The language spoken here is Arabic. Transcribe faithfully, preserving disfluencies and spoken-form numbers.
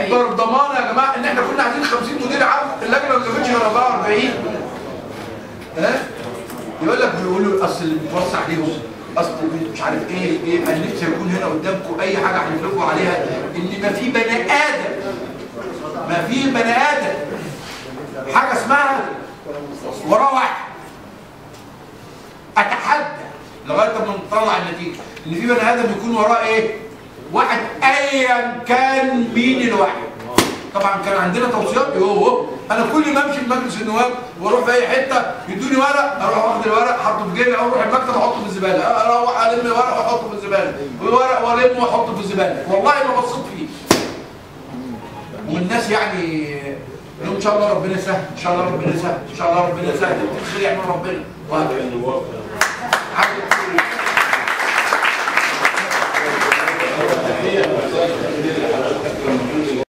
اكبر ضمانه يا جماعه ان احنا كنا عايزين خمسين مدير عام، اللجنه ما جابتش غير أربعة وأربعين. ها؟ يقول لك بيقولوا اصل اللي بتوسع عليهم اصل مش عارف ايه ايه، انا نفسي يكون هنا قدامكم اي حاجه هنفرقوا عليها ان ما في بني ادم ما في بني ادم حاجه اسمها وراه واحد. اتحدى لغايه ما نطلع النتيجه ان في بني ادم يكون وراه ايه؟ واحد ايا كان مين الواحد. طبعا كان عندنا توصيات يوه انا كل ما امشي لمجلس النواب واروح في اي حته يدوني ورق اروح واخد الورق احطه في جيبي او اروح المكتب احطه في الزباله، اروح الم ورق واحطه في الزباله، ورق والم واحطه في الزباله، والله ما بصيت فيه. والناس يعني ان شاء الله ربنا يسهل، ان شاء الله ربنا يسهل، ان شاء الله ربنا يسهل، الخير يعمل ربنا. وهكذا.